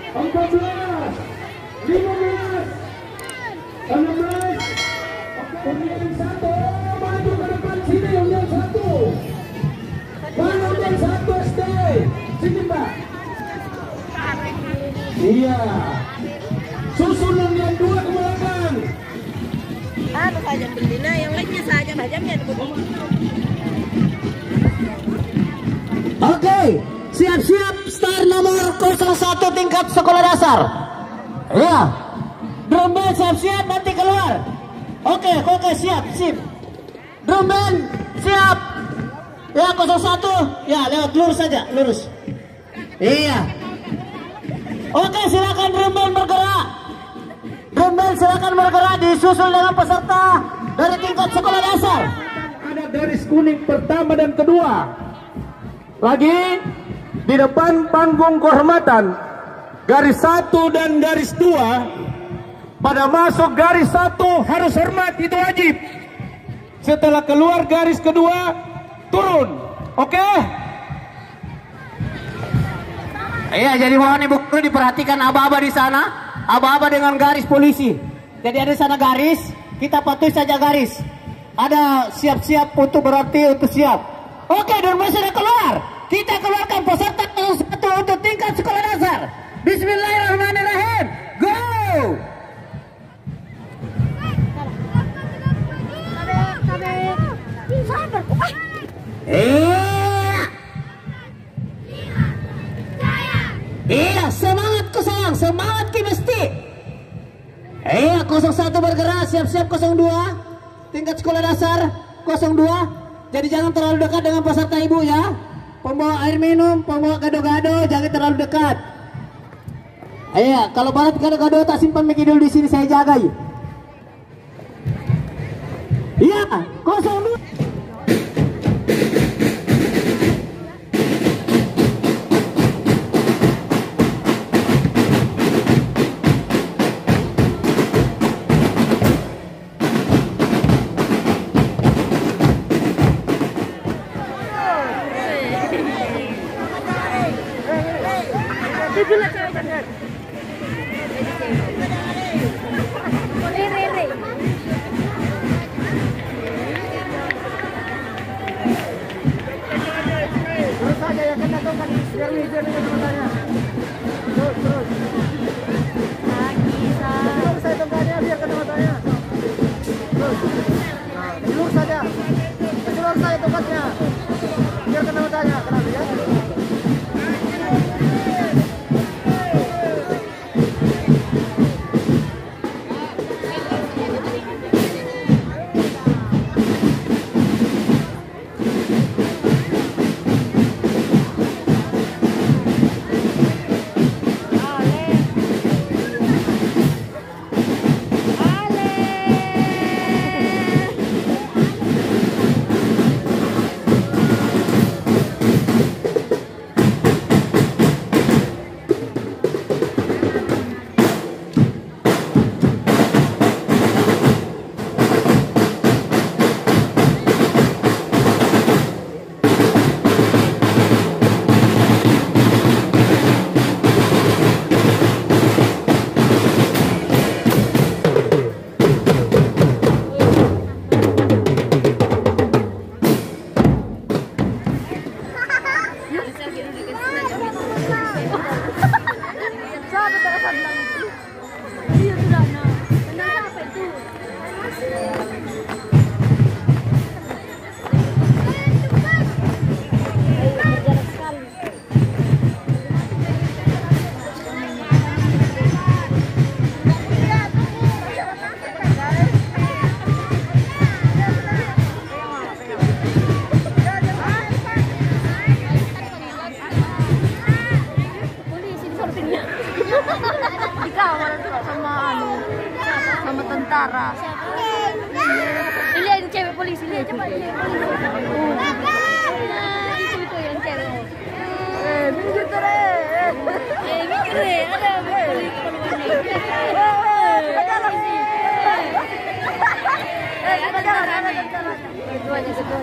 14, 15, 16, undian satu, maju ke depan sini undian satu. Mana undian satu stay, sini Pak. Iya. Susun undian dua ke belakang. Ano saja beli na, yang lainnya saja hajamnya. Oke, siap-siap start nomor 01 tingkat sekolah dasar. Iya. Drum band siap-siap nanti keluar. Oke, siap, sip. Drum band siap. Ya 01, ya lewat lurus saja, lurus. Iya. Oke, silakan drum band bergerak. Drum band silakan bergerak disusul dengan peserta dari tingkat sekolah dasar. Ada garis kuning pertama dan kedua. Lagi di depan panggung kehormatan, garis 1 dan garis 2. Pada masuk garis 1 harus hormat, itu wajib. Setelah keluar garis kedua turun. Oke? Iya, jadi mohon ibu guru diperhatikan aba-aba di sana, aba-aba dengan garis polisi. Jadi ada di sana garis, kita patuhi saja garis. Ada siap-siap untuk berarti untuk siap. Oke, Durma sudah keluar. Kita keluarkan peserta yang satu untuk tingkat sekolah dasar. Bismillahirrahmanirrahim. Go! Iya, semangat ku sayang, semangat ki mesti. Iya, 01 bergerak, siap-siap 02. Tingkat sekolah dasar 02. Jadi jangan terlalu dekat dengan peserta ibu ya. Pembawa air minum, pembawa gado-gado, jangan terlalu dekat. Iya, kalau barat gado-gado tak simpan Miki dulu di sini, saya jaga ya. Iya, 02. sama tentara. Ini yang cewek polisi, lihat cepat. Itu yang cewek. Minggir tere. Minggir ada polisi. Kita jalan. Itu aja sebentar.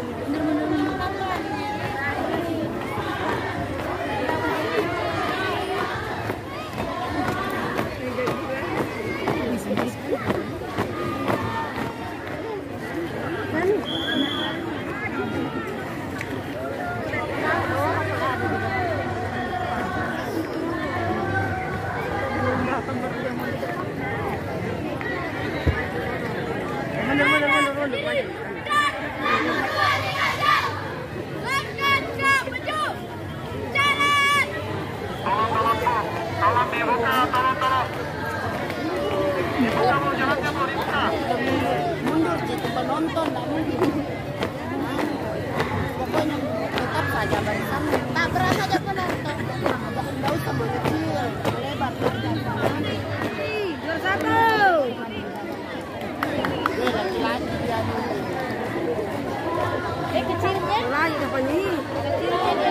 Mundur gitu penonton, nggak mungkin. Pokoknya tetap saja barisan. Tak berat aja penonton. Nggak usah berkecil, lebar. Juara satu. Laki-laki dia. Kecilnya? Lagi apa nih? Kecilnya dia.